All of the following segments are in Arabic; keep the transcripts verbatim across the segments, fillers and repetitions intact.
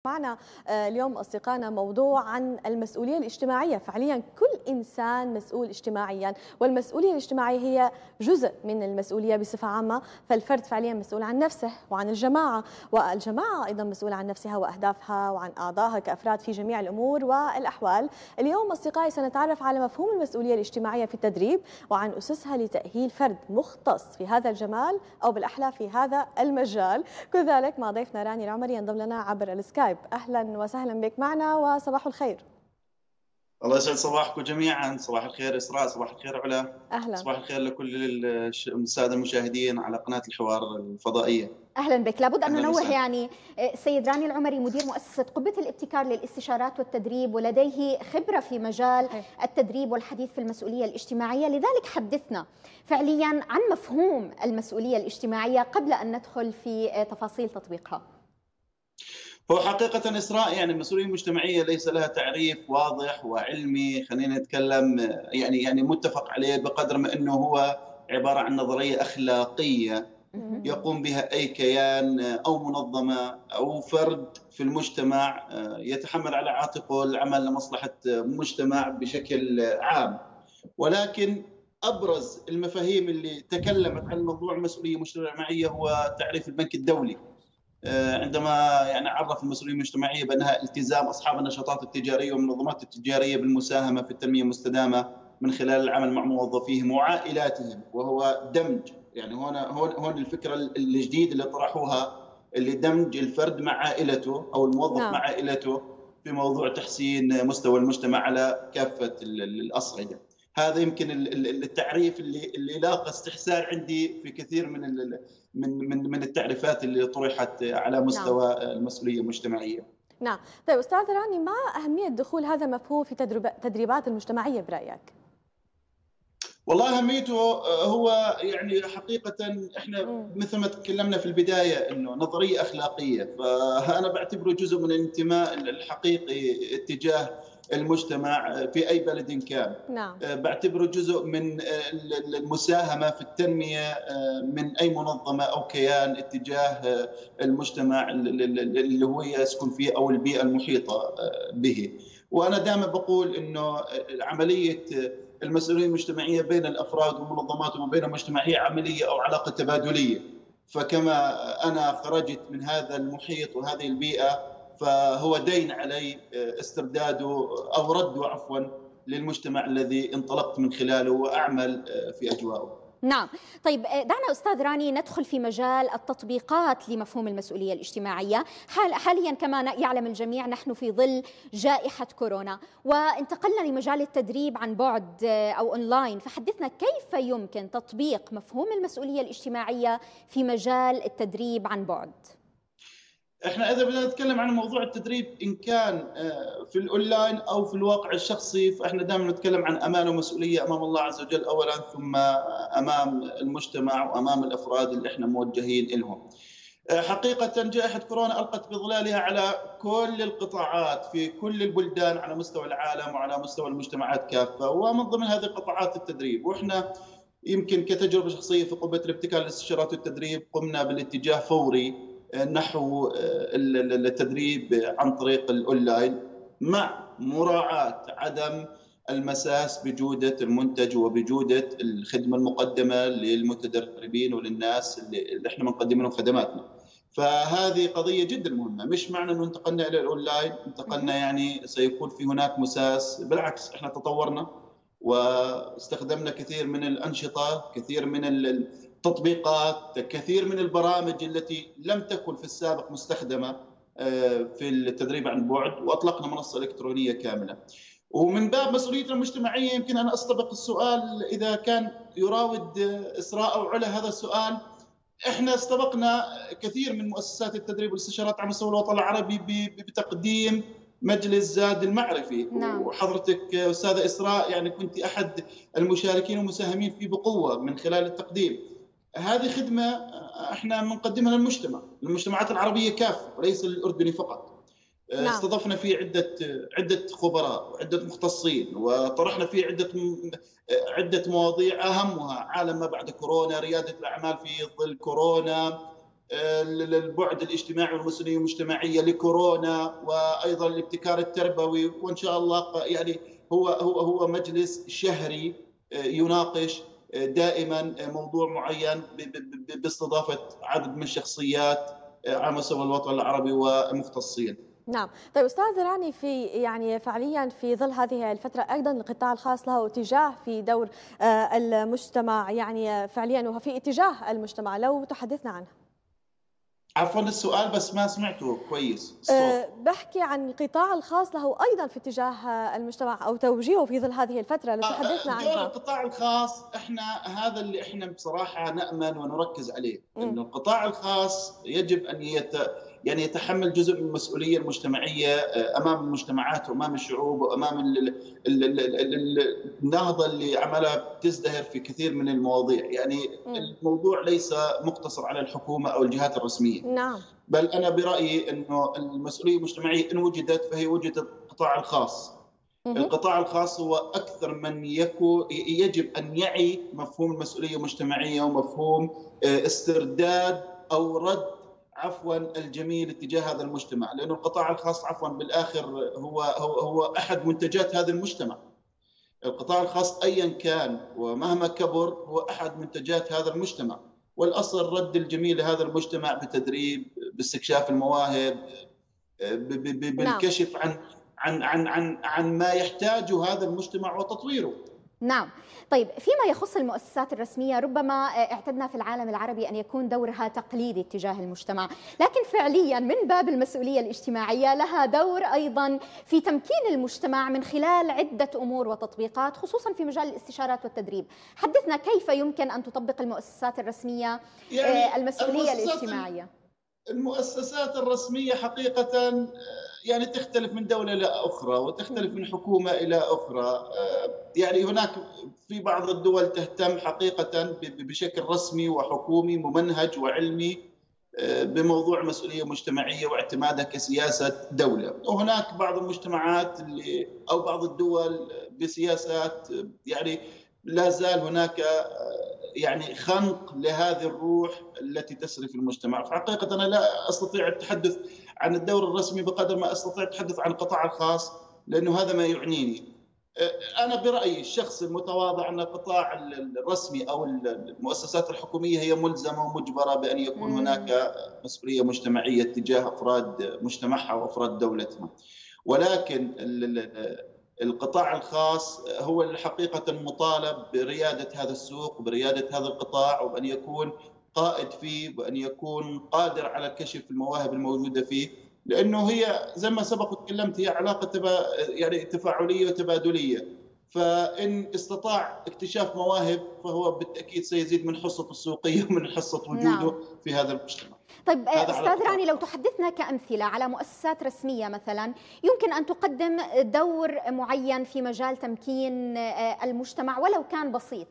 معنا اليوم أصدقائنا موضوع عن المسؤولية الاجتماعية. فعليا كل إنسان مسؤول اجتماعيا، والمسؤولية الاجتماعية هي جزء من المسؤولية بصفة عامة. فالفرد فعليا مسؤول عن نفسه وعن الجماعة، والجماعة أيضا مسؤولة عن نفسها وأهدافها وعن أعضائها كأفراد في جميع الأمور والأحوال. اليوم أصدقائي سنتعرف على مفهوم المسؤولية الاجتماعية في التدريب وعن أسسها لتأهيل فرد مختص في هذا الجمال أو بالأحلى في هذا المجال. كذلك مع ضيفنا راني العمري ينضم لنا عبر السكايب. أهلا وسهلا بك معنا وصباح الخير. الله يسعد صباحكم جميعا. صباح الخير إسراء، صباح الخير علا. أهلا. صباح الخير لكل السادة المشاهدين على قناة الحوار الفضائية. أهلا بك. لابد أن ننوه يعني السيد راني العمري مدير مؤسسة قبة الابتكار للاستشارات والتدريب، ولديه خبرة في مجال التدريب والحديث في المسؤولية الاجتماعية. لذلك حدثنا فعليا عن مفهوم المسؤولية الاجتماعية قبل أن ندخل في تفاصيل تطبيقها. هو حقيقة إسراء يعني المسؤولية المجتمعية ليس لها تعريف واضح وعلمي، خلينا نتكلم يعني يعني متفق عليه، بقدر ما أنه هو عبارة عن نظرية أخلاقية يقوم بها أي كيان أو منظمة أو فرد في المجتمع يتحمل على عاتقه العمل لمصلحة المجتمع بشكل عام. ولكن أبرز المفاهيم اللي تكلمت عن موضوع المسؤولية المجتمعية هو تعريف البنك الدولي، عندما يعني عرف المسؤولية المجتمعية بأنها التزام أصحاب النشاطات التجارية والمنظمات التجارية بالمساهمة في التنمية المستدامة من خلال العمل مع موظفيهم وعائلاتهم، وهو دمج يعني هون هون هون الفكرة الجديدة اللي طرحوها، اللي دمج الفرد مع عائلته أو الموظف نعم. مع عائلته في موضوع تحسين مستوى المجتمع على كافة الأصعدة. هذا يمكن التعريف اللي اللي لاقى استحسان عندي في كثير من من من من التعريفات اللي طرحت على مستوى نعم. المسؤولية المجتمعية. نعم، طيب أستاذ راني، ما أهمية دخول هذا المفهوم في تدريبات المجتمعية برأيك؟ والله أهميته هو يعني حقيقة احنا مثل ما تكلمنا في البداية انه نظرية أخلاقية، فأنا بعتبره جزء من الانتماء الحقيقي اتجاه المجتمع في أي بلد كان. نعم. بعتبره جزء من المساهمة في التنمية من أي منظمة أو كيان اتجاه المجتمع اللي هو يسكن فيه أو البيئة المحيطة به. وأنا دائما بقول إنه عملية المسؤولية المجتمعية بين الأفراد والمنظمات وما بين المجتمع هي عملية أو علاقة تبادلية. فكما أنا خرجت من هذا المحيط وهذه البيئة، فهو دين علي استرداده أو رده عفوا للمجتمع الذي انطلقت من خلاله وأعمل في أجواءه. نعم، طيب دعنا أستاذ راني ندخل في مجال التطبيقات لمفهوم المسؤولية الاجتماعية. حال حاليا كما يعلم الجميع نحن في ظل جائحة كورونا، وانتقلنا لمجال التدريب عن بعد أو أونلاين، فحدثنا كيف يمكن تطبيق مفهوم المسؤولية الاجتماعية في مجال التدريب عن بعد؟ احنا اذا بدنا نتكلم عن موضوع التدريب ان كان في الاونلاين او في الواقع الشخصي، فاحنا دائما نتكلم عن امانه ومسؤوليه امام الله عز وجل اولا، ثم امام المجتمع وامام الافراد اللي احنا موجهين لهم. حقيقه جائحه كورونا القت بظلالها على كل القطاعات في كل البلدان على مستوى العالم وعلى مستوى المجتمعات كافه، ومن ضمن هذه القطاعات التدريب. واحنا يمكن كتجربه شخصيه في قبه الابتكار للاستشارات والتدريب قمنا بالاتجاه فوري نحو التدريب عن طريق الأونلاين، مع مراعاة عدم المساس بجودة المنتج وبجودة الخدمة المقدمة للمتدربين وللناس اللي احنا بنقدم لهم خدماتنا. فهذه قضية جدا مهمة. مش معنى أنه انتقلنا إلى الأونلاين انتقلنا يعني سيكون في هناك مساس، بالعكس احنا تطورنا واستخدمنا كثير من الأنشطة، كثير من التطبيقات، كثير من البرامج التي لم تكن في السابق مستخدمة في التدريب عن بعد، وأطلقنا منصة إلكترونية كاملة. ومن باب مسؤوليتنا المجتمعية يمكن أن أستبق السؤال إذا كان يراود إسراء أو علا هذا السؤال. احنا استبقنا كثير من مؤسسات التدريب والاستشارات على مستوى الوطن العربي بتقديم مجلس زاد المعرفي. نعم. وحضرتك أستاذة إسراء يعني كنت أحد المشاركين والمساهمين فيه بقوة من خلال التقديم. هذه خدمة احنا بنقدمها للمجتمع، للمجتمعات العربية كافة وليس للأردني فقط. نعم. استضفنا فيه عدة عدة خبراء وعدة مختصين، وطرحنا فيه عدة عدة مواضيع أهمها عالم ما بعد كورونا، ريادة الأعمال في ظل كورونا، البعد الاجتماعي والمسؤوليه المجتمعيه لكورونا، وايضا الابتكار التربوي. وان شاء الله يعني هو هو هو مجلس شهري يناقش دائما موضوع معين باستضافه عدد من الشخصيات على مستوى الوطن العربي ومختصين. نعم، طيب أستاذ راني، في يعني فعليا في ظل هذه الفترة أيضا القطاع الخاص له اتجاه في دور المجتمع، يعني فعليا وفي اتجاه المجتمع، لو تحدثنا عنه. عفوا السؤال بس ما سمعته كويس الصوت. أه بحكي عن القطاع الخاص له أيضا في اتجاه المجتمع أو توجيهه في ظل هذه الفترة، لو تحدثنا عنها. دور القطاع الخاص احنا هذا اللي احنا بصراحة نأمل ونركز عليه، انه القطاع الخاص يجب ان يت يعني يتحمل جزء من المسؤولية المجتمعية امام المجتمعات وامام الشعوب وامام ال ال ال ال النهضة اللي عملها بتزدهر في كثير من المواضيع. يعني م. الموضوع ليس مقتصر على الحكومة او الجهات الرسمية. نعم. بل انا برأيي انه المسؤولية المجتمعية ان وجدت فهي وجدت القطاع الخاص. القطاع الخاص هو أكثر من يكون يجب أن يعي مفهوم المسؤولية المجتمعية ومفهوم استرداد أو رد عفوا الجميل اتجاه هذا المجتمع، لأن القطاع الخاص عفوا بالآخر هو هو هو أحد منتجات هذا المجتمع. القطاع الخاص أيا كان ومهما كبر هو أحد منتجات هذا المجتمع، والأصل رد الجميل لهذا المجتمع بتدريب، باستكشاف المواهب، بالكشف عن عن عن عن عن ما يحتاجه هذا المجتمع وتطويره. نعم، طيب فيما يخص المؤسسات الرسمية ربما اعتدنا في العالم العربي أن يكون دورها تقليدي تجاه المجتمع، لكن فعليا من باب المسؤولية الاجتماعية لها دور أيضا في تمكين المجتمع من خلال عدة أمور وتطبيقات، خصوصا في مجال الاستشارات والتدريب. حدثنا كيف يمكن أن تطبق المؤسسات الرسمية يعني المسؤولية الاجتماعية؟ المؤسسات الرسمية حقيقة يعني تختلف من دولة إلى أخرى وتختلف من حكومة إلى أخرى. يعني هناك في بعض الدول تهتم حقيقة بشكل رسمي وحكومي ممنهج وعلمي بموضوع المسؤولية المجتمعية واعتمادها كسياسة دولة، وهناك بعض المجتمعات اللي أو بعض الدول بسياسات يعني لا زال هناك يعني خنق لهذه الروح التي تسري في المجتمع. فحقيقة أنا لا أستطيع التحدث عن الدور الرسمي بقدر ما أستطيع التحدث عن القطاع الخاص، لأنه هذا ما يعنيني. أنا برأيي الشخص المتواضع أن القطاع الرسمي أو المؤسسات الحكومية هي ملزمة ومجبرة بأن يكون هناك مسؤولية مجتمعية تجاه أفراد مجتمعها وأفراد دولتها، ولكن القطاع الخاص هو الحقيقة مطالب بريادة هذا السوق وبريادة هذا القطاع، وبأن يكون قائد فيه، وأن يكون قادر على كشف المواهب الموجودة فيه، لأنه هي زي ما سبق وتكلمت هي علاقة تبا يعني تفاعلية وتبادلية. فإن استطاع اكتشاف مواهب فهو بالتأكيد سيزيد من حصته السوقية ومن حصة وجوده نعم. في هذا المجتمع. طيب أستاذ راني، لو تحدثنا كأمثلة على مؤسسات رسمية مثلا يمكن أن تقدم دور معين في مجال تمكين المجتمع ولو كان بسيط.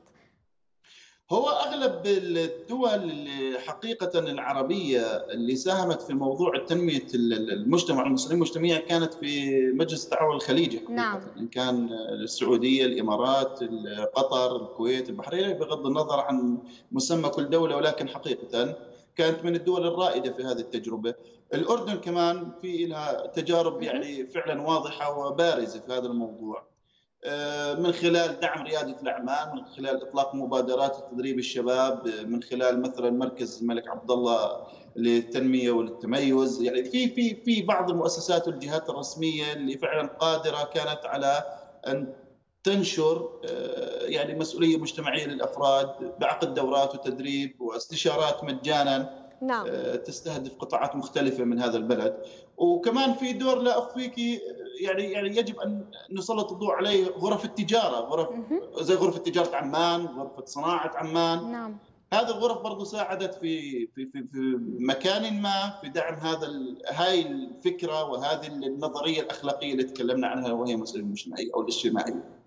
هو أغلب الدول اللي حقيقة العربية اللي ساهمت في موضوع تنمية المجتمع المسلمين المجتمعية كانت في مجلس التعاون الخليجي. نعم. إن كان السعودية، الإمارات، قطر، الكويت، البحرين، بغض النظر عن مسمى كل دولة، ولكن حقيقة كانت من الدول الرائدة في هذه التجربة. الأردن كمان في لها تجارب يعني فعلا واضحة وبارزة في هذا الموضوع، من خلال دعم ريادة الأعمال، من خلال إطلاق مبادرات تدريب الشباب، من خلال مثلا مركز الملك عبد الله للتنمية والتميز. يعني في في في بعض المؤسسات والجهات الرسمية اللي فعلا قادرة كانت على أن تنشر يعني مسؤولية مجتمعية للأفراد بعقد دورات وتدريب واستشارات مجانا. نعم. تستهدف قطاعات مختلفة من هذا البلد. وكمان في دور لا أخفيك يعني يعني يجب أن نسلط الضوء عليه، غرف التجارة، غرف زي غرفة تجارة عمان، غرفة صناعة عمان. نعم. هذه الغرف برضو ساعدت في في في, في مكان ما في دعم هذا هاي الفكرة وهذه النظرية الأخلاقية اللي تكلمنا عنها، وهي مسؤولية المجتمعية أو الاجتماعية.